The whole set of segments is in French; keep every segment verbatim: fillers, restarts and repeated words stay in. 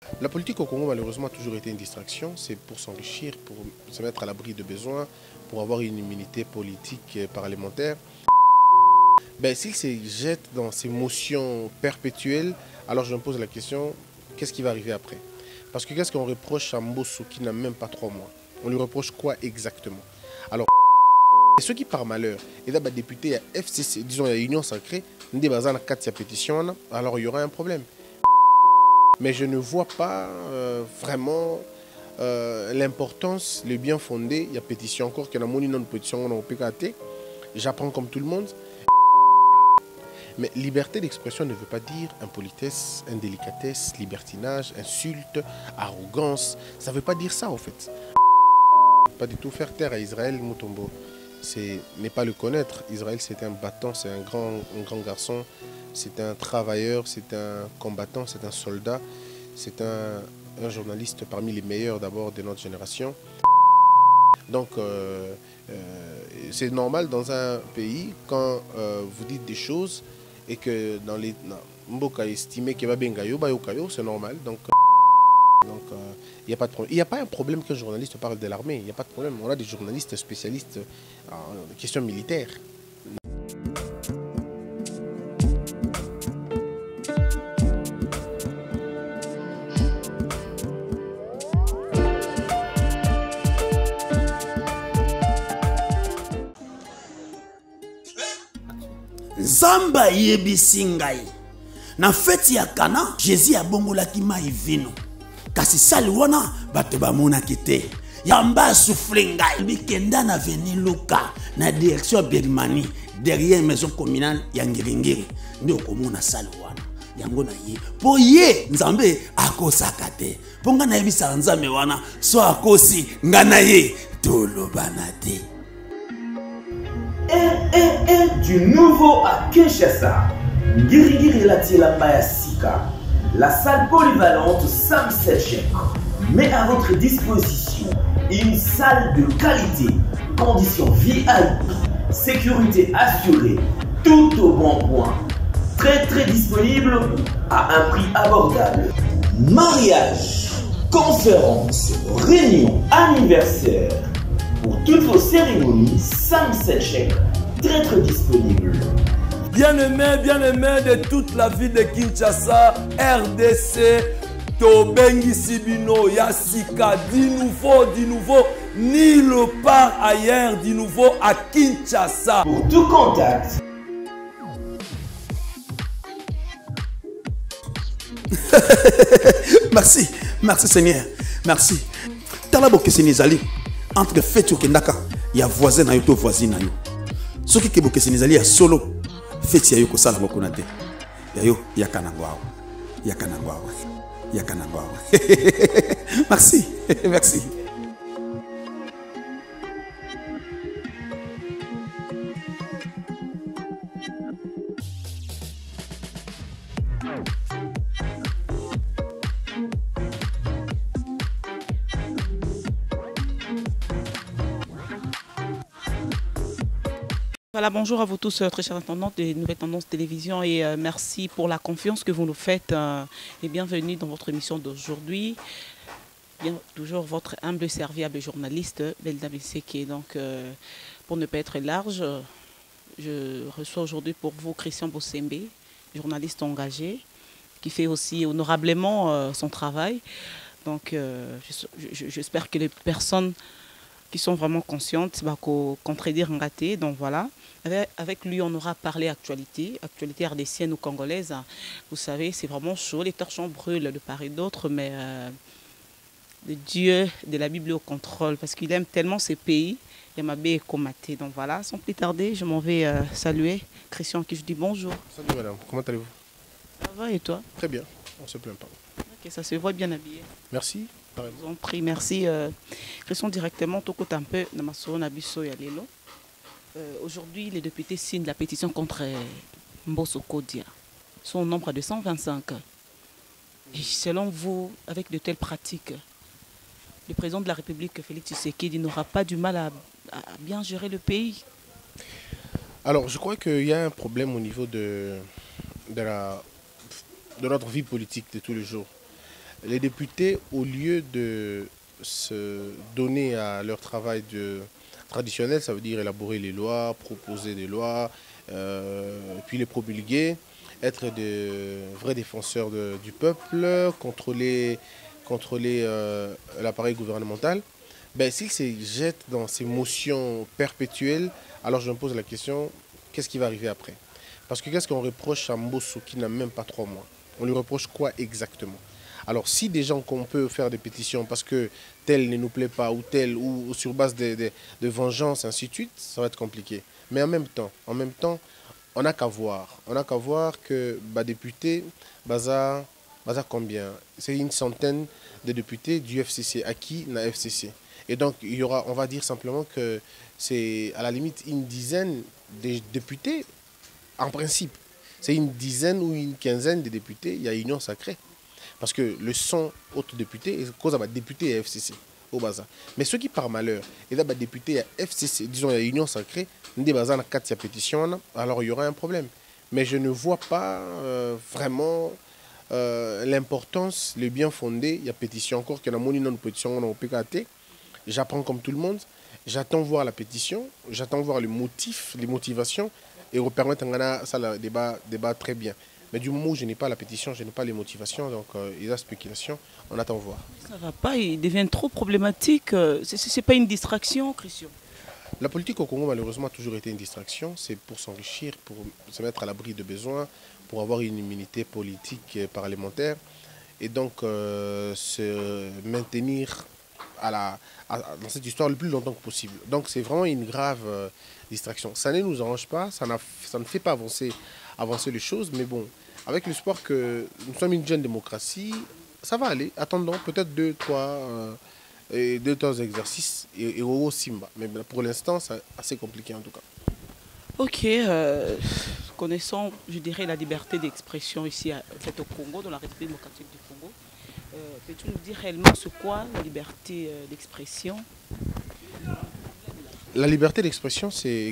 La politique au Congo, malheureusement, a toujours été une distraction. C'est pour s'enrichir, pour se mettre à l'abri de besoins, pour avoir une immunité politique et parlementaire. Ben, s'il se jette dans ces motions perpétuelles, alors je me pose la question, qu'est-ce qui va arriver après? Parce que qu'est-ce qu'on reproche à Mbosso qui n'a même pas trois mois? On lui reproche quoi exactement? Alors, ceux qui par malheur, et d'abord député à F C C, disons à Union Sacrée, quatre pétition, alors il y aura un problème. Mais je ne vois pas euh, vraiment euh, l'importance, le bien fondé. Il y a pétition encore, qu'il y a une pétition au P K T. J'apprends comme tout le monde. Mais liberté d'expression ne veut pas dire impolitesse, indélicatesse, libertinage, insulte, arrogance. Ça ne veut pas dire ça en fait. Pas du tout faire taire à Israël Mutombo. C'est n'est pas le connaître. Israël c'est un battant, c'est un grand, un grand garçon, c'est un travailleur, c'est un combattant, c'est un soldat, c'est un, un journaliste parmi les meilleurs d'abord de notre génération. Donc euh, euh, c'est normal dans un pays quand euh, vous dites des choses et que dans les Mboka estimé qu'il va bien gayo, c'est normal. Donc Donc, il euh, n'y a pas de problème. Il n'y a pas un problème qu'un journaliste parle de l'armée. Il n'y a pas de problème. On a des journalistes spécialistes en questions militaires. Zamba yebisi ngai. Na feti ya Kana, Jésus abongolaki mai vino. Kasi sali wana bato bamonaki te. Yamba souffle ngai bikenda na veni Luka na direction Bermani derrière maison communale ya Ngiringiri. Ndio komona sali wana. Yango na ye. Po ye Nzambe akosaka te. Po nga na yebisa Nzambe wana so akosi nga na ye tolobana te. Un, un, un du nouveau à Kinshasa. Ngirigiri Latiela Mayasika. La salle polyvalente Sam Setchek met à votre disposition une salle de qualité, conditions V I P, sécurité assurée, tout au bon point. Très très disponible à un prix abordable. Mariage, conférences, réunions, anniversaires. Pour toutes vos cérémonies, Sam Setchek, très très disponible. Bien-aimé, bien-aimé de toute la ville de Kinshasa, R D C, Tobengi Sibino, Yassika, du nouveau, du nouveau, nulle part ailleurs, du nouveau à Kinshasa. Pour tout contact. Merci, merci Seigneur, merci. Talabo Kesenizali, entre Fetu Kendaka, il y a voisin na yo to voisine na yo. Ce qui est Kesenizali, il y a solo. Feti ya yoko sala moko na te. Ya yo yakana ngwao. Yakana ngwao. Yakana ngwao. Merci. Merci. Voilà, bonjour à vous tous, très chers intendants des Nouvelles Tendances Télévision, et euh, merci pour la confiance que vous nous faites euh, et bienvenue dans votre émission d'aujourd'hui. Bien, toujours votre humble serviable journaliste, Belda Bisseke. Donc, euh, pour ne pas être large, je reçois aujourd'hui pour vous Christian Bossembe, journaliste engagé, qui fait aussi honorablement euh, son travail. Donc, euh, j'espère que les personnes qui sont vraiment conscientes bah, qu'on contredire un gâté. Donc voilà, avec, avec lui on aura parlé actualité, actualité ardécienne ou congolaise. Vous savez, c'est vraiment chaud, les torchons brûlent de part et d'autre, mais euh, le Dieu de la Bible au contrôle, parce qu'il aime tellement ce pays. Yamabé est comaté. Donc voilà, sans plus tarder, je m'en vais euh, saluer Christian, qui je dis bonjour. Salut madame, comment allez-vous? Ça va et toi? Très bien, on ne se plaint pas. Ok, ça se voit bien habillé. Merci. Je vous en prie, merci. Euh, Christian, directement, tout un peu dans ma soeur Nabiso et Alelo. Aujourd'hui, les députés signent la pétition contre euh, Mbosso Kodia. Son nombre de cent vingt-cinq. Et selon vous, avec de telles pratiques, le président de la République, Félix Tshisekedi, n'aura pas du mal à, à bien gérer le pays? Alors, je crois qu'il y a un problème au niveau de, de, la, de notre vie politique de tous les jours. les députés, au lieu de se donner à leur travail de, traditionnel, ça veut dire élaborer les lois, proposer des lois, euh, puis les promulguer, être de vrais défenseurs de, du peuple, contrôler, contrôler euh, l'appareil gouvernemental, ben, s'ils se jettent dans ces motions perpétuelles, alors je me pose la question, qu'est-ce qui va arriver après? Parce que qu'est-ce qu'on reproche à Mbosso qui n'a même pas trois mois? On lui reproche quoi exactement? Alors si des gens qu'on peut faire des pétitions parce que tel ne nous plaît pas ou tel, ou, ou sur base de, de, de vengeance, ainsi de suite, ça va être compliqué. Mais en même temps, en même temps, on n'a qu'à voir. On n'a qu'à voir que bah, député, Baza, Baza combien? C'est une centaine de députés du F C C. À qui n'a F C C? Et donc, il y aura, on va dire simplement que c'est à la limite une dizaine de députés, en principe. C'est une dizaine ou une quinzaine de députés, il y a union sacrée. Parce que le cent autres députés, c'est cause à député à F C C, au Baza. Mais ceux qui par malheur, et là, député à F C C, disons, il y a union sacrée, des Baza, quatre pétitions, alors il y aura un problème. Mais je ne vois pas euh, vraiment euh, l'importance, le bien fondé. Il y a pétition encore, qu'il y a une pétition au P K T. J'apprends comme tout le monde. J'attends voir la pétition, j'attends voir le motif, les motivations, et vous permettre ça le débat, débat très bien. Mais du moment où je n'ai pas la pétition, je n'ai pas les motivations, donc euh, il y a la spéculation, on attend voir. Ça ne va pas, il devient trop problématique. Ce n'est pas une distraction, Christian? La politique au Congo, malheureusement, a toujours été une distraction. C'est pour s'enrichir, pour se mettre à l'abri de besoins, pour avoir une immunité politique et parlementaire, et donc euh, se maintenir à la, à, dans cette histoire le plus longtemps que possible. Donc c'est vraiment une grave euh, distraction. Ça ne nous arrange pas, ça, ça ne fait pas avancer, avancer les choses, mais bon, avec l'espoir que nous sommes une jeune démocratie, ça va aller. Attendons peut-être deux, trois, euh, et deux, trois exercices et, et au Simba. Mais pour l'instant, c'est assez compliqué en tout cas. Ok, euh, connaissant, je dirais, la liberté d'expression ici à, au Congo, dans la République démocratique du Congo. Euh, peux-tu nous dire réellement ce quoi la liberté euh, d'expression? La liberté d'expression, c'est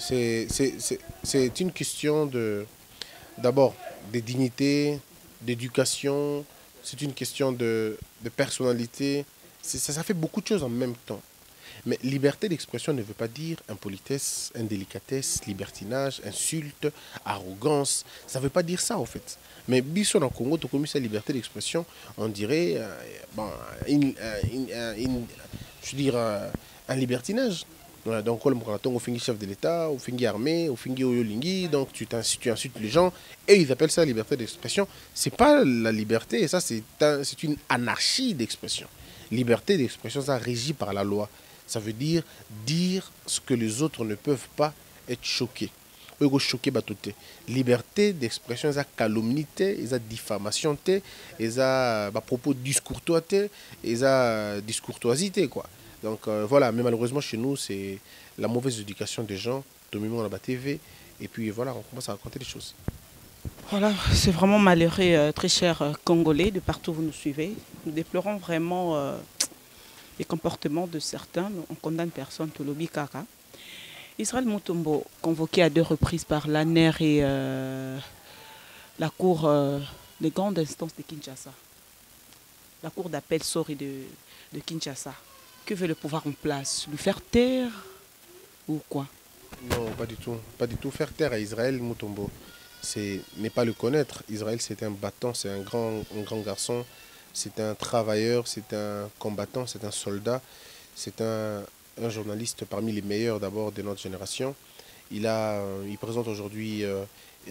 une question de, d'abord, de dignité, d'éducation, c'est une question de, de personnalité. Ça, ça fait beaucoup de choses en même temps. Mais liberté d'expression ne veut pas dire impolitesse, indélicatesse, libertinage, insulte, arrogance. Ça ne veut pas dire ça, en fait. Mais biso dans le Congo, tu as commis cette liberté d'expression, on dirait, euh, bon, une, une, une, je veux dire, euh, un libertinage. Voilà, donc, on finit chef de l'État, on finit armée, on finit Oyolingi, donc tu, tu insultes les gens, et ils appellent ça la liberté d'expression. Ce n'est pas la liberté, ça c'est un, une anarchie d'expression. Liberté d'expression, ça régit par la loi. Ça veut dire dire ce que les autres ne peuvent pas, être choqués. Choqué batoté. Liberté d'expression, ça calomnie, ça diffamation, ça propos discourtois, ça discourtoisité quoi. Donc euh, voilà, mais malheureusement chez nous c'est la mauvaise éducation des gens, dominant la T V, et puis voilà, on commence à raconter des choses. Voilà, c'est vraiment malheureux, euh, très chers euh, Congolais, de partout où vous nous suivez. Nous déplorons vraiment euh, les comportements de certains. On condamne personne, tout lobby kaka. Israël Mutombo, convoqué à deux reprises par l'A N E R et euh, la Cour euh, de grande instance de Kinshasa, la Cour d'appel Sori de, de Kinshasa. Que veut le pouvoir en place? Lui faire taire ou quoi? Non, pas du tout. Pas du tout. Faire taire à Israël Mutombo, c'est n'est pas le connaître. Israël, c'est un battant, c'est un grand, un grand garçon, c'est un travailleur, c'est un combattant, c'est un soldat, c'est un, un journaliste parmi les meilleurs d'abord de notre génération. Il, a, il présente aujourd'hui euh,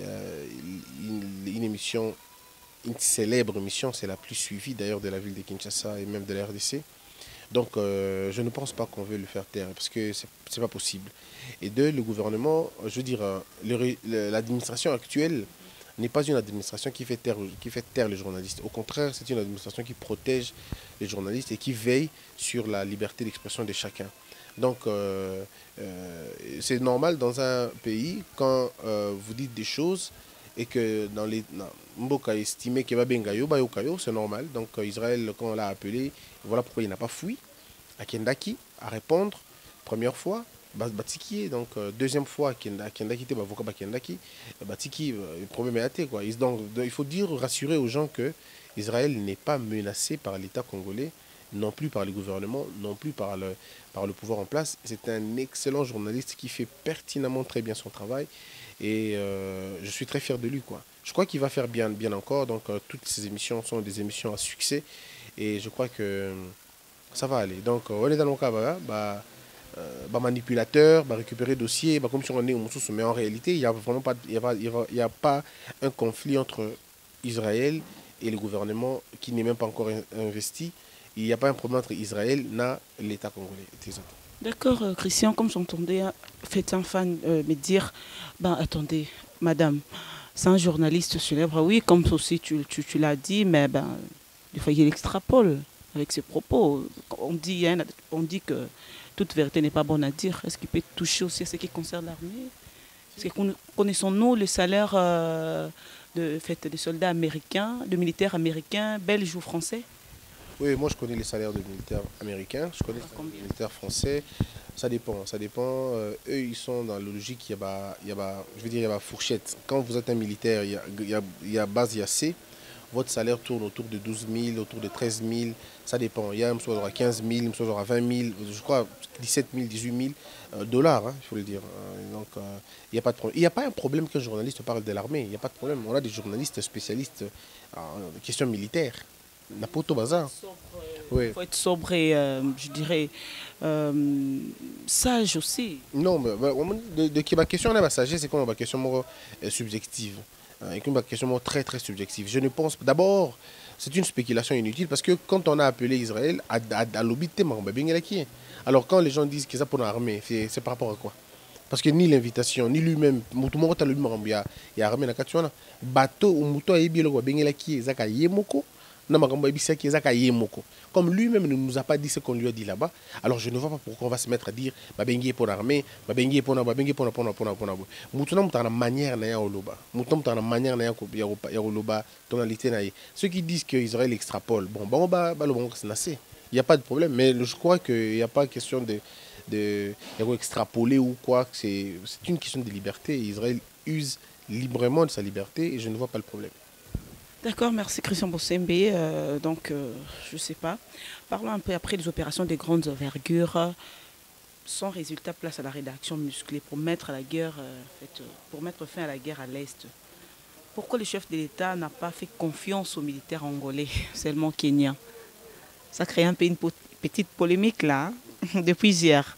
une, une émission, une célèbre émission, c'est la plus suivie d'ailleurs de la ville de Kinshasa et même de la R D C. Donc euh, je ne pense pas qu'on veut le faire taire parce que ce n'est pas possible. Et deux, le gouvernement, je veux dire, l'administration actuelle n'est pas une administration qui fait, taire, qui fait taire les journalistes. Au contraire, c'est une administration qui protège les journalistes et qui veille sur la liberté d'expression de chacun. Donc euh, euh, c'est normal dans un pays quand euh, vous dites des choses et que dans les Mboka estimé qu'il va bengayo, c'est normal. Donc Israël, quand on l'a appelé, voilà pourquoi il n'a pas fui à Kendaki à répondre. Première fois, Batiki, donc deuxième fois, Kendaki était avocat Kendaki, Batiki, le problème est athée quoi. Donc il faut dire, rassurer aux gens que Israël n'est pas menacé par l'État congolais, non plus par le gouvernement, non plus par le, par le pouvoir en place. C'est un excellent journaliste qui fait pertinemment très bien son travail et euh, je suis très fier de lui, quoi. Je crois qu'il va faire bien, bien encore, donc euh, toutes ces émissions sont des émissions à succès et je crois que ça va aller. Donc, on est dans le cas, bah, bah, euh, bah, manipulateur, bah, récupérer dossier, bah, comme si on est au Moussous, mais en réalité, il n'y a vraiment pas, il y a pas, il y a pas un conflit entre Israël et le gouvernement qui n'est même pas encore investi. Il n'y a pas un problème entre Israël et l'État congolais. D'accord, euh, Christian, comme j'entendais, faites un fan euh, me dire, ben attendez, madame, c'est un journaliste célèbre, oui, comme aussi tu, tu, tu l'as dit, mais ben, des fois il extrapole avec ses propos. On dit, hein, on dit que toute vérité n'est pas bonne à dire. Est-ce qu'il peut toucher aussi à ce qui concerne l'armée? Est-ce que connaissons-nous le salaire euh, de, fait, des soldats américains, de militaires américains, belges ou français? Oui, moi je connais les salaires de militaires américains, je connais les militaires français. Ça dépend, ça dépend. Euh, eux, ils sont dans la logique, il y a, bah, il y a bah, je veux dire, il y a bah, fourchette. Quand vous êtes un militaire, il y a, il y a, il y a base, il y a C. Votre salaire tourne autour de douze mille, autour de treize mille. Ça dépend. Il y a un aura quinze mille, un aura vingt mille, je crois dix-sept mille, dix-huit mille euh, dollars, hein, il faut le dire. Euh, donc, euh, il n'y a pas de problème. Il n'y a pas un problème qu'un journaliste parle de l'armée. Il n'y a pas de problème. On a des journalistes spécialistes en questions militaires. Napoto bazar. Il oui. faut être sobre et, euh, je dirais, euh, sage aussi. Non, mais de, de qui ma question est sagesse, c'est comme ma question euh, subjective. Hein, et une question très très subjective. Je ne pense pas. D'abord, c'est une spéculation inutile parce que quand on a appelé Israël à, à, à l'obité, alors quand les gens disent qu'ils ont pour l'armée, c'est par rapport à quoi? Parce que ni l'invitation, ni lui-même, tout le monde a lui-même, il y a armée dans la bateau ou moto a ébi le bengela qui est zaka yemoko. Comme lui-même ne nous a pas dit ce qu'on lui a dit là-bas, alors je ne vois pas pourquoi on va se mettre à dire Babengi pour l'armée, Babengi pour Babengi pour pour pour pour Moutouna mutana manière na ya oloba. Moutouna mutana manière na ya oloba tonalité na. Ceux qui disent que Israël extrapole, bon bon bah bah le bon c'est nassé. Il n'y a pas de problème, mais je crois qu'il n'y a pas question de de extrapoler ou quoi. C'est une question de liberté. Israël use librement de sa liberté et je ne vois pas le problème. D'accord, merci Christian Bossembe. Euh, donc, euh, je ne sais pas. Parlons un peu après des opérations de grandes envergures. Sans résultat, place à la rédaction musclée pour mettre, à la guerre, euh, fait, pour mettre fin à la guerre à l'Est. Pourquoi le chef de l'État n'a pas fait confiance aux militaires angolais, seulement kenyans? Ça crée un peu une petite polémique là, depuis hier.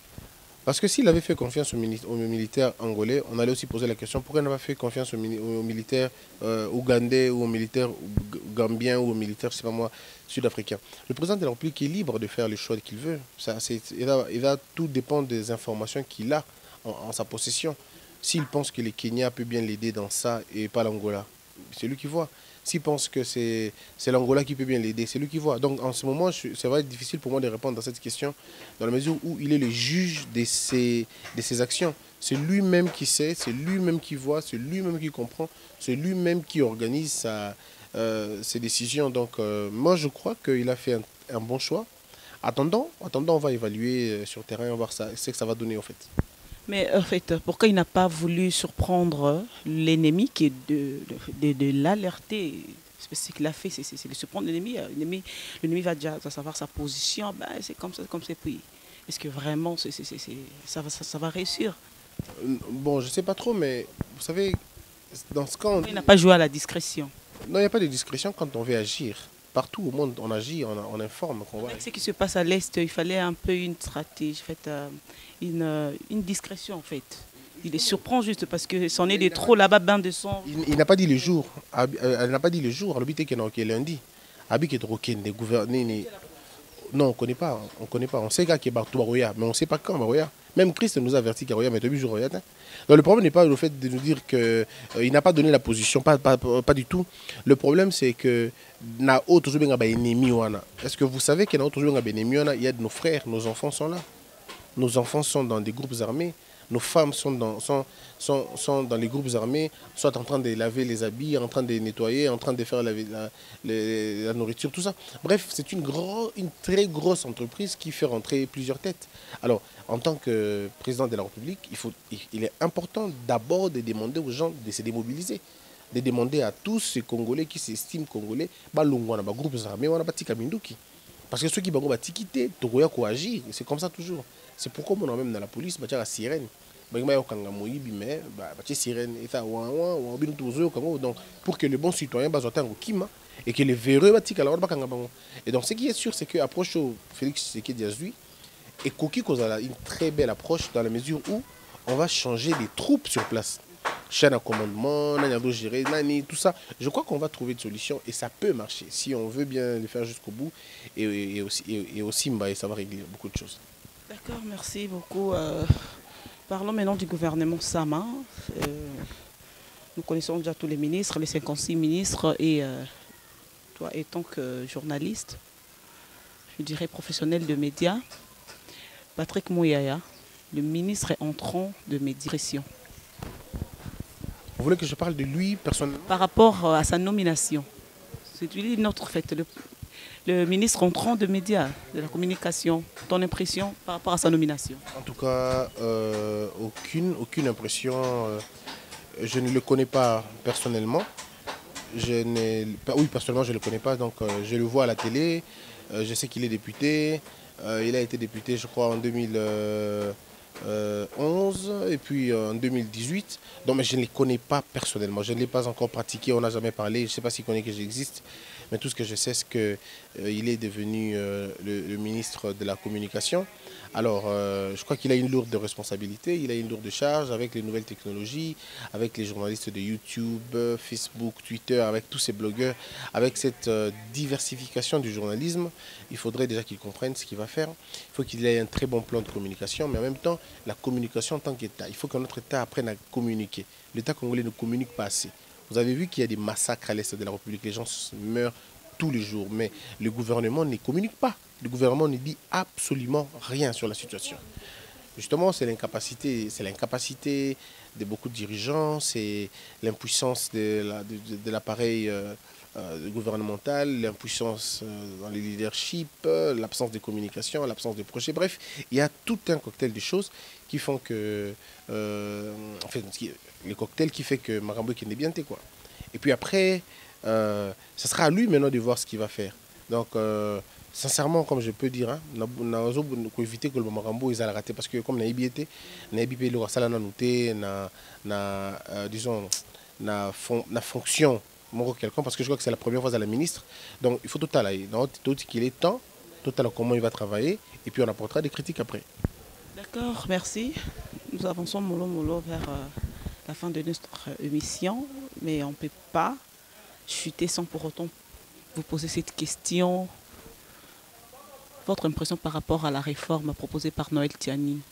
Parce que s'il avait fait confiance aux, aux militaires angolais, on allait aussi poser la question pourquoi il n'a pas fait confiance aux, aux militaires euh, ougandais ou aux militaires gambiens ou aux militaires, je sais pas moi, sud-africains. Le président de la République est libre de faire les choix qu'il veut. Ça, il va, il va, tout dépend des informations qu'il a en, en sa possession. S'il pense que le Kenya peut bien l'aider dans ça et pas l'Angola, c'est lui qui voit. S'il pense que c'est l'Angola qui peut bien l'aider, c'est lui qui voit. Donc en ce moment, ça va être difficile pour moi de répondre à cette question, dans la mesure où il est le juge de ses, de ses actions. C'est lui-même qui sait, c'est lui-même qui voit, c'est lui-même qui comprend, c'est lui-même qui organise sa, euh, ses décisions. Donc euh, moi, je crois qu'il a fait un, un bon choix. Attendons, attendons, on va évaluer euh, sur le terrain, on va voir ça, ce que ça va donner en fait. Mais en fait, pourquoi il n'a pas voulu surprendre l'ennemi qui est de, de, de, de l'alerter? Ce qu'il a fait, c'est de surprendre l'ennemi. L'ennemi va déjà savoir sa position. Ben, c'est comme ça, comme c'est puis. Est-ce que vraiment c'est, c'est, c'est, ça, va, ça, ça va réussir? Bon, je ne sais pas trop, mais vous savez, dans ce cas... On... Il n'a pas joué à la discrétion. Non, il n'y a pas de discrétion quand on veut agir. Partout au monde, on agit, on, on informe. On va... Avec ce qui se passe à l'Est, il fallait un peu une stratégie, fait, euh, une, euh, une discrétion en fait. Il les surprend juste parce que c'en est de trop là-bas, bain de sang. Il, il n'a pas dit le jour. Elle n'a pas dit le jour. Elle habite qui est lundi. Habite qui est roquin, des gouverneurs. Non, on ne connaît pas. On connaît pas. On sait qu'il y a partout Baroya, mais on ne sait pas quand Baroya. Même Christ nous a averti qu'il y a mais depuis jour. Donc le problème n'est pas le fait de nous dire qu'il euh, n'a pas donné la position, pas, pas, pas, pas du tout. Le problème c'est que est-ce que vous savez qu'il y a il y a de nos frères, nos enfants sont là. Nos enfants sont dans des groupes armés. Nos femmes sont dans, sont, sont, sont dans les groupes armés, soit en train de laver les habits, en train de nettoyer, en train de faire la, la, la, la nourriture, tout ça. Bref, c'est une, une très grosse entreprise qui fait rentrer plusieurs têtes. Alors, en tant que président de la République, il, faut, il est important d'abord de demander aux gens de se démobiliser. de demander à tous ces Congolais qui s'estiment Congolais, bah l'ongwana, bah groupes armés, on a pas tika minduki. Parce que ceux qui vont quitter, Togoya ko agir, c'est comme ça toujours. C'est pourquoi on a même dans la police, bah la sirène. Bah il y a kanga moyibi mais bah bah sirène et ça ouan ouan ouan binu tozo kango donc pour que le bon citoyen bah soit un kima et que les véreux bah tika la bah kanga bango. Et donc ce qui est sûr c'est que approche au Félix Tshisekedi Azui et Koki Kozala une très belle approche dans la mesure où on va changer les troupes sur place. Chaîne à commandement, Nanyado gérer, Nani, tout ça. Je crois qu'on va trouver une solution et ça peut marcher si on veut bien le faire jusqu'au bout et, et, et aussi, et, et aussi bah, ça va régler beaucoup de choses. D'accord, merci beaucoup. Euh, parlons maintenant du gouvernement Sama. Euh, nous connaissons déjà tous les ministres, les cinquante-six ministres et euh, toi étant que journaliste, je dirais professionnel de médias, Patrick Mouyaya, le ministre entrant de médiation. Vous voulez que je parle de lui personnellement? Par rapport à sa nomination, c'est lui notre fait, le, le ministre entrant de médias, de la communication. Ton impression par rapport à sa nomination? En tout cas, euh, aucune, aucune impression. Euh, je ne le connais pas personnellement. Je n'ai, oui, personnellement, je ne le connais pas. Donc, euh, je le vois à la télé. Euh, je sais qu'il est député. Euh, il a été député, je crois, en deux mille onze et puis en deux mille dix-huit. Donc, mais je ne les connais pas personnellement. Je ne l'ai pas encore pratiqué. On n'a jamais parlé. Je ne sais pas s'il connaît que j'existe. Mais tout ce que je sais, c'est qu'il euh, est devenu euh, le, le ministre de la Communication. Alors, euh, je crois qu'il a une lourde responsabilité, il a une lourde charge avec les nouvelles technologies, avec les journalistes de YouTube, Facebook, Twitter, avec tous ces blogueurs, avec cette euh, diversification du journalisme. Il faudrait déjà qu'il comprenne ce qu'il va faire. Il faut qu'il ait un très bon plan de communication, mais en même temps, la communication en tant qu'État. Il faut que notre État apprenne à communiquer. L'État congolais ne communique pas assez. Vous avez vu qu'il y a des massacres à l'est de la République, les gens meurent tous les jours, mais le gouvernement ne communique pas. Le gouvernement ne dit absolument rien sur la situation. Justement, c'est l'incapacité, c'est l'incapacité de beaucoup de dirigeants, c'est l'impuissance de, la, de, de l'appareil euh, euh, gouvernemental, l'impuissance euh, dans les leaderships, euh, l'absence de communication, l'absence de projet. Bref, il y a tout un cocktail de choses qui font que, euh, en fait, le cocktail qui fait que Marambo est bien quoi. Et puis après, euh, ce sera à lui maintenant de voir ce qu'il va faire. Donc, euh, sincèrement, comme je peux dire, hein, on a éviter que le Marambo il a raté parce que comme on a été, on a été le Rassala noté, na na disons na fon, na fonction quelqu'un parce que je crois que c'est la première fois à la ministre. Donc, il faut tout à l'heure, tout qu'il est temps, tout à l'heure comment il va travailler et puis on apportera des critiques après. D'accord, merci. Nous avançons mollo mollo vers euh, la fin de notre émission, mais on ne peut pas chuter sans pour autant vous poser cette question. Votre impression par rapport à la réforme proposée par Noël Tiani?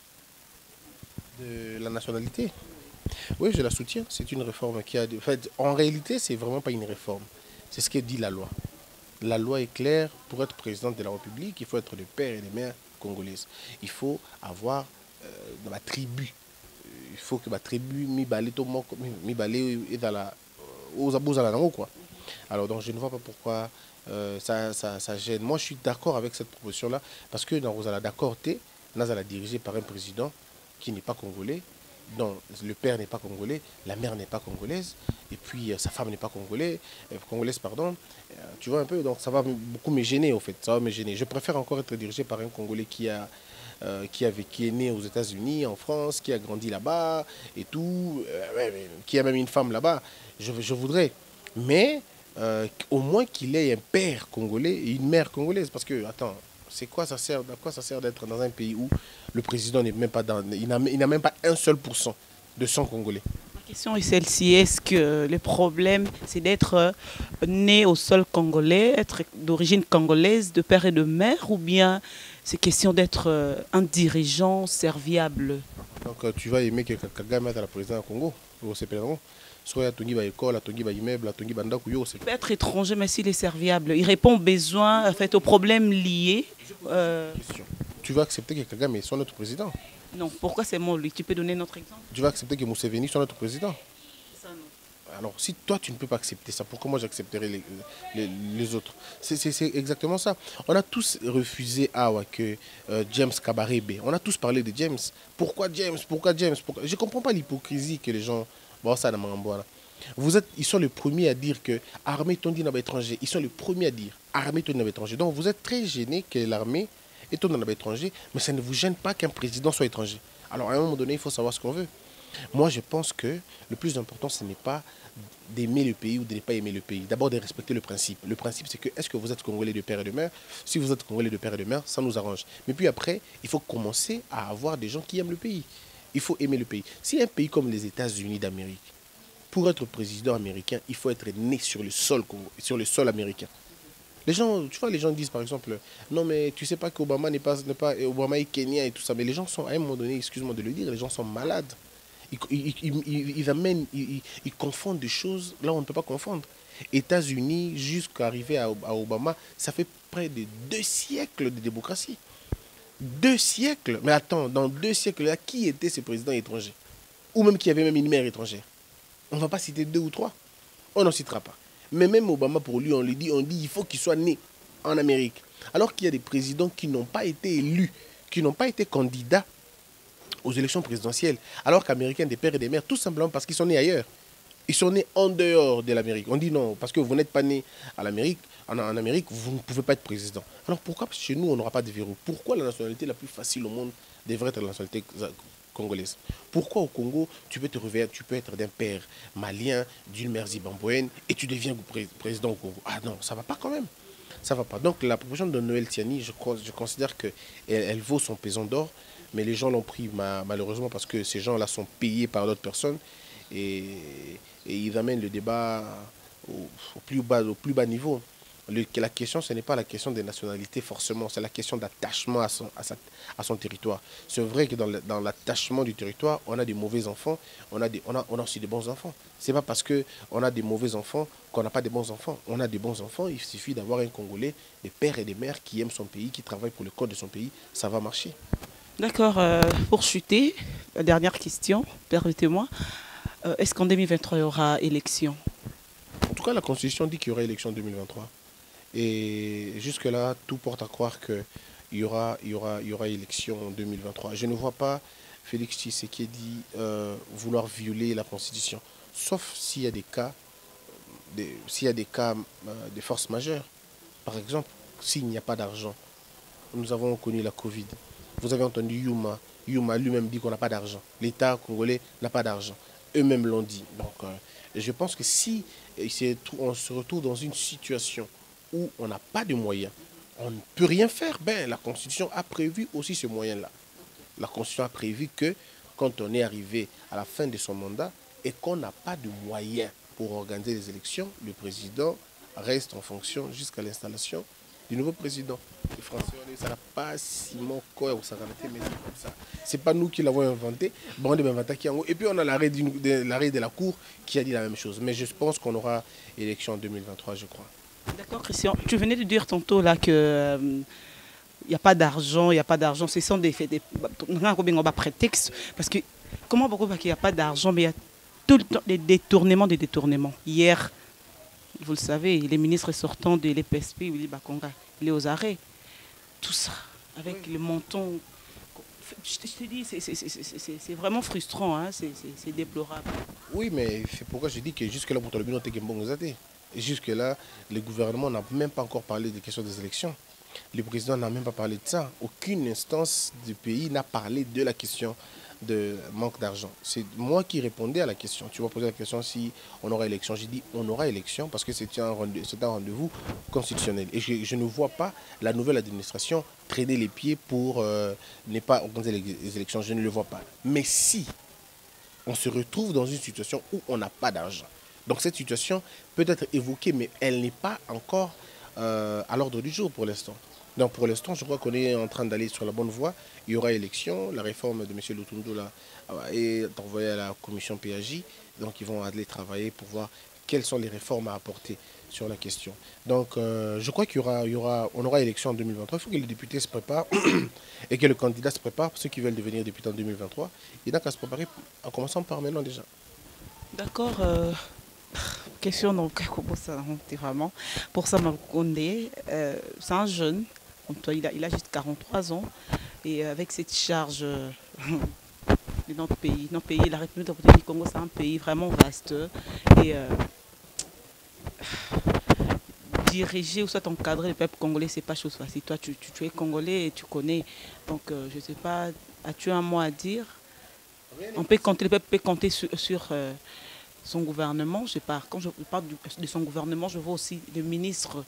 De la nationalité? Oui, je la soutiens. C'est une réforme qui a... En fait, en réalité, c'est vraiment pas une réforme. C'est ce que dit la loi. La loi est claire. Pour être président de la République, il faut être le père et les mères congolaises. Il faut avoir euh, dans la tribu. Il faut que la tribu mi balé tout monde mi balé et dans la aux abus à la langue quoi. Alors donc je ne vois pas pourquoi euh, ça, ça, ça gêne. Moi je suis d'accord avec cette proposition là parce que dans Rosala d'accord T, Nazala dirigé par un président qui n'est pas congolais, dont le père n'est pas congolais, la mère n'est pas congolaise et puis euh, sa femme n'est pas congolais, euh, congolaise pardon. Euh, tu vois un peu donc ça va beaucoup me gêner au fait, ça va me gêner. Je préfère encore être dirigé par un Congolais qui a Euh, qui, avait, qui est né aux États-Unis, en France, qui a grandi là-bas et tout, euh, ouais, qui a même une femme là-bas, je, je voudrais. Mais euh, au moins qu'il ait un père congolais et une mère congolaise. Parce que, attends, c'est quoi ça sert, à quoi ça sert d'être dans un pays où le président n'est même pas dans, il n'a même pas un seul pour cent de sang congolais? La question est celle-ci, est-ce que le problème c'est d'être né au sol congolais, être d'origine congolaise, de père et de mère, ou bien c'est question d'être un dirigeant serviable? Donc tu vas aimer que Kagame soit la présidente du Congo, soit Tongi ba école, Tongi ba immeuble, Tongi ba ndaku yo. Il peut être étranger mais s'il est serviable, il répond aux besoins, en fait, aux problèmes liés. Euh... Tu vas accepter que Kagame soit notre président? Non, pourquoi c'est moi lui? Tu peux donner notre exemple? Tu vas accepter que Museveni soit notre président? Ça non. Alors si toi tu ne peux pas accepter ça, pourquoi moi j'accepterai les, les, les autres? C'est exactement ça. On a tous refusé Awa que euh, James Kabarebe. On a tous parlé de James. Pourquoi James? Pourquoi James? Pourquoi... Je ne comprends pas l'hypocrisie que les gens... Bon, ça, Vous êtes, ils sont les premiers à dire que armée tondi dans l'étranger. Ils sont les premiers à dire armée tondi dans l'étranger. Donc vous êtes très gêné que l'armée est tondi dans l'étranger, mais ça ne vous gêne pas qu'un président soit étranger. Alors à un moment donné, il faut savoir ce qu'on veut. Moi, je pense que le plus important, ce n'est pas d'aimer le pays ou de ne pas aimer le pays. D'abord, de respecter le principe. Le principe, c'est que est-ce que vous êtes Congolais de père et de mère? Si vous êtes Congolais de père et de mère, ça nous arrange. Mais puis après, il faut commencer à avoir des gens qui aiment le pays. Il faut aimer le pays. Si un pays comme les États-Unis d'Amérique, pour être président américain, il faut être né sur le sol, sur le sol américain. Les gens, tu vois, les gens disent par exemple, non mais tu sais pas qu'Obama n'est pas, n'est pas, Obama est kenyan et tout ça. Mais les gens sont, à un moment donné, excuse-moi de le dire, les gens sont malades. Ils, ils, ils, ils amènent, ils, ils confondent des choses là où on ne peut pas confondre. États-Unis, jusqu'à arriver à, à Obama, ça fait près de deux siècles de démocratie. Deux siècles. Mais attends, dans deux siècles-là, qui étaient ces présidents étrangers? Ou même qui avait même une mère étrangère? On ne va pas citer deux ou trois. On n'en citera pas. Mais même Obama, pour lui, on lui dit, on dit il faut qu'il soit né en Amérique. Alors qu'il y a des présidents qui n'ont pas été élus, qui n'ont pas été candidats aux élections présidentielles, alors qu'Américains, des pères et des mères, tout simplement parce qu'ils sont nés ailleurs. Ils sont nés en dehors de l'Amérique. On dit non, parce que vous n'êtes pas né à l'Amérique, en, en Amérique, vous ne pouvez pas être président. Alors pourquoi chez nous, on n'aura pas de verrou? Pourquoi la nationalité la plus facile au monde devrait être la nationalité congolaise? Pourquoi au Congo, tu peux te réveiller, tu peux être d'un père malien, d'une mère zimbabwéenne, et tu deviens pré président au Congo? Ah non, ça ne va pas quand même. Ça va pas. Donc la proposition de Noël Tiani, je, je considère qu'elle elle vaut son pesant d'or, mais les gens l'ont pris ma, malheureusement parce que ces gens-là sont payés par d'autres personnes et, et ils amènent le débat au, au, plus, bas, au plus bas niveau. Le, la question, ce n'est pas la question des nationalités forcément, c'est la question d'attachement à son, à, sa, à son territoire. C'est vrai que dans l'attachement du territoire, on a des mauvais enfants, on a, des, on a, on a aussi des bons enfants. Ce n'est pas parce qu'on a des mauvais enfants qu'on n'a pas des bons enfants. On a des bons enfants, il suffit d'avoir un Congolais, des pères et des mères qui aiment son pays, qui travaillent pour le code de son pays, ça va marcher. D'accord, euh, pour chuter, la dernière question, permettez-moi. Euh, Est-ce qu'en deux mille vingt-trois, il y aura élection? En tout cas, la Constitution dit qu'il y aura élection en deux mille vingt-trois. Et jusque-là, tout porte à croire qu'il y aura, il y aura, il y aura élection en deux mille vingt-trois. Je ne vois pas Félix Tshisekedi euh, vouloir violer la Constitution, sauf s'il y a des cas, s'il y a des cas euh, de force majeure. Par exemple, s'il n'y a pas d'argent. Nous avons connu la Covid. Vous avez entendu Yuma. Yuma lui-même dit qu'on n'a pas d'argent. L'État congolais n'a pas d'argent. Eux-mêmes l'ont dit. Donc, euh, je pense que si on se retrouve dans une situation où on n'a pas de moyens, on ne peut rien faire, ben, la Constitution a prévu aussi ce moyen-là. La Constitution a prévu que quand on est arrivé à la fin de son mandat et qu'on n'a pas de moyens pour organiser les élections, le président reste en fonction jusqu'à l'installation du nouveau président. Les Français, ça n'a pas si mon corps, ça mais c'est comme ça. C'est pas nous qui l'avons inventé. Et puis on a l'arrêt de, l'arrêt de la Cour qui a dit la même chose. Mais je pense qu'on aura élection en deux mille vingt-trois, je crois. D'accord, Christian. Tu venais de dire tantôt là que euh, il n'y a pas d'argent, il n'y a pas d'argent. Ce sont des, des, des prétextes. Parce que comment pourquoi il n'y a pas d'argent, mais il y a tout le temps des détournements, des détournements. Hier, vous le savez, les ministres sortants de l'E P S P, Willy Bakonga, il est aux arrêts. Tout ça, avec oui. Le montant. Je te dis, c'est vraiment frustrant, hein? C'est déplorable. Oui, mais c'est pourquoi je dis que jusque-là, pour le bilan, tu es et jusque-là, le gouvernement n'a même pas encore parlé des questions des élections. Le président n'a même pas parlé de ça. Aucune instance du pays n'a parlé de la question de manque d'argent. C'est moi qui répondais à la question. Tu m'as posé la question si on aura élection. J'ai dit on aura élection parce que c'est un rendez-vous rendez constitutionnel. Et je, je ne vois pas la nouvelle administration traîner les pieds pour euh, ne pas organiser les élections. Je ne le vois pas. Mais si on se retrouve dans une situation où on n'a pas d'argent, donc cette situation peut être évoquée, mais elle n'est pas encore euh, à l'ordre du jour pour l'instant. Donc pour l'instant, je crois qu'on est en train d'aller sur la bonne voie. Il y aura élection. La réforme de M. Lutundu là, est envoyée à la commission P A J. Donc ils vont aller travailler pour voir quelles sont les réformes à apporter sur la question. Donc euh, je crois qu'il y aura, il y aura, on aura élection en deux mille vingt-trois. Il faut que les députés se préparent et que le candidat se prépare. Ceux qui veulent devenir députés en deux mille vingt-trois, il n'a qu'à se préparer en commençant par maintenant déjà. D'accord. Euh... Question donc, comment ça vraiment pour ça, Condé, euh, c'est un jeune, comme toi, il a, il a juste quarante-trois ans, et avec cette charge, euh, de notre pays. Notre pays, la République démocratique du Congo, c'est un pays vraiment vaste. Et euh, diriger ou soit encadrer le peuple congolais, c'est pas chose facile. Toi, tu, tu, tu es congolais et tu connais. Donc, euh, je ne sais pas, as-tu un mot à dire? On peut compter, le peuple peut compter sur, sur euh, son gouvernement. Je sais pas, quand je parle du, de son gouvernement, je vois aussi le ministre,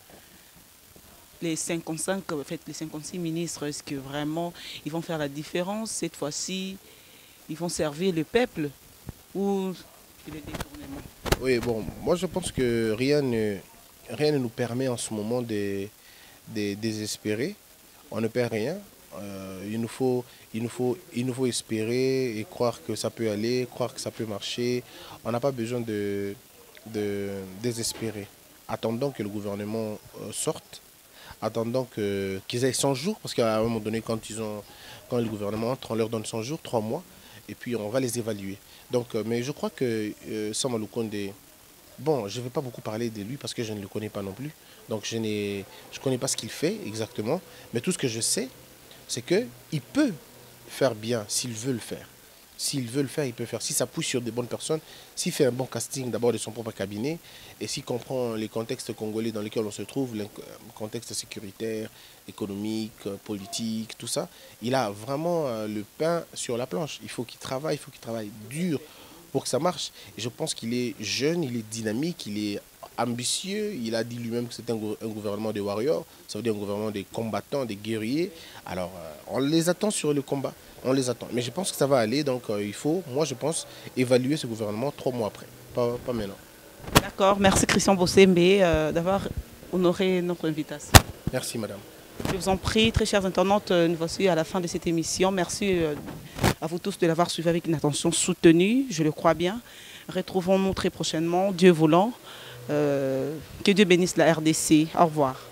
les cinquante-cinq, en fait, les cinquante-six ministres. Est-ce que vraiment ils vont faire la différence cette fois-ci? Ils vont servir le peuple ou le détournement? Oui, bon, moi je pense que rien ne, rien ne nous permet en ce moment de, de désespérer. On ne perd rien. Euh, il, nous faut, il, nous faut, il nous faut espérer et croire que ça peut aller, croire que ça peut marcher. On n'a pas besoin de, de désespérer. Attendons que le gouvernement euh, sorte. Attendons qu'ils qu aient cent jours, parce qu'à un moment donné, quand, ils ont, quand le gouvernement entre, on leur donne cent jours, trois mois, et puis on va les évaluer. Donc, euh, mais je crois que euh, Sama Lukonde, bon, je ne vais pas beaucoup parler de lui parce que je ne le connais pas non plus. Donc je ne connais pas ce qu'il fait exactement, mais tout ce que je sais, c'est qu'il peut faire bien s'il veut le faire. S'il veut le faire, il peut le faire. Si ça pousse sur des bonnes personnes, s'il fait un bon casting d'abord de son propre cabinet, et s'il comprend les contextes congolais dans lesquels on se trouve, le contexte sécuritaire, économique, politique, tout ça, il a vraiment le pain sur la planche. Il faut qu'il travaille, il faut qu'il travaille dur pour que ça marche. Et je pense qu'il est jeune, il est dynamique, il est ambitieux. Il a dit lui-même que c'était un, un gouvernement de warriors, ça veut dire un gouvernement des combattants, des guerriers. Alors, euh, on les attend sur le combat, on les attend. Mais je pense que ça va aller, donc euh, il faut, moi je pense, évaluer ce gouvernement trois mois après, pas, pas maintenant. D'accord, merci Christian Bossembe euh, d'avoir honoré notre invitation. Merci madame. Je vous en prie, très chers internautes, nous voici à la fin de cette émission. Merci euh, à vous tous de l'avoir suivi avec une attention soutenue, je le crois bien. Retrouvons-nous très prochainement, Dieu voulant. Euh, que Dieu bénisse la R D C. Au revoir.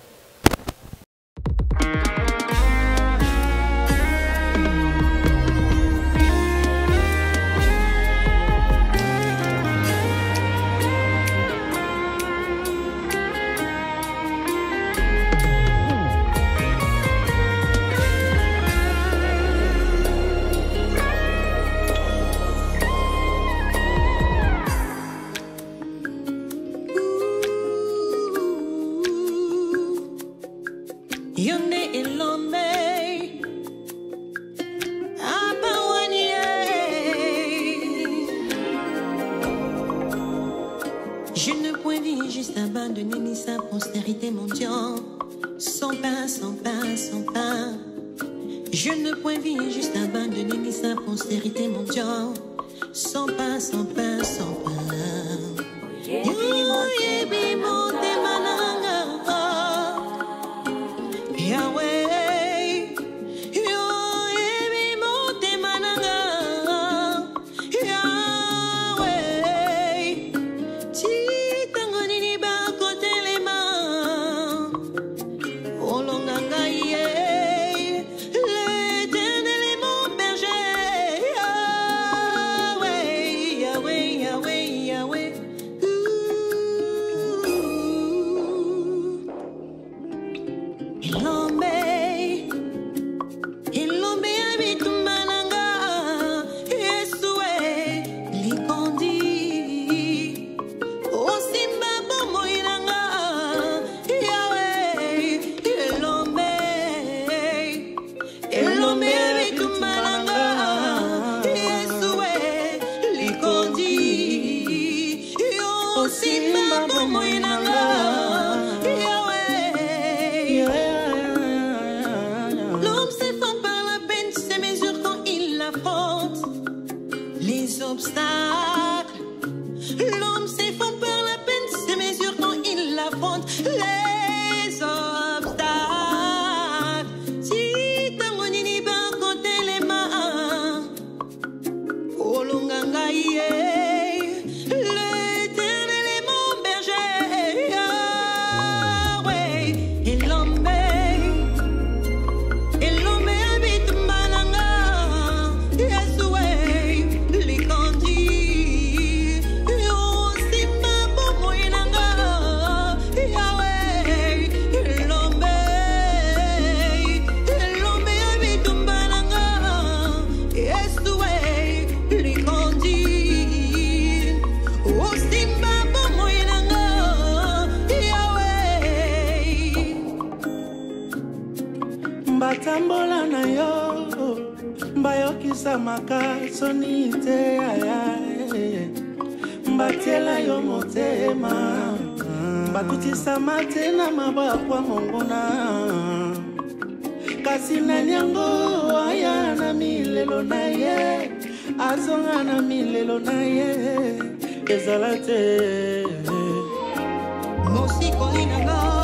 Je ne point vie juste abandonner ni sa postérité mondiale. Sans pain, sans pain, sans pain. Je ne point vie juste abandonner ni sa postérité mondiale. Sans pain, sans pain, sans pain. Yebi monte mananga. Yahweh. Yahweh, Yahweh. batambola na yo bayokisa makasoni te ayae batiela yo motema bakutisa mate na mabakwa mongona kasi nani yango aya na milelo na ye azonga na milelo na ye ezala te mosiko inanga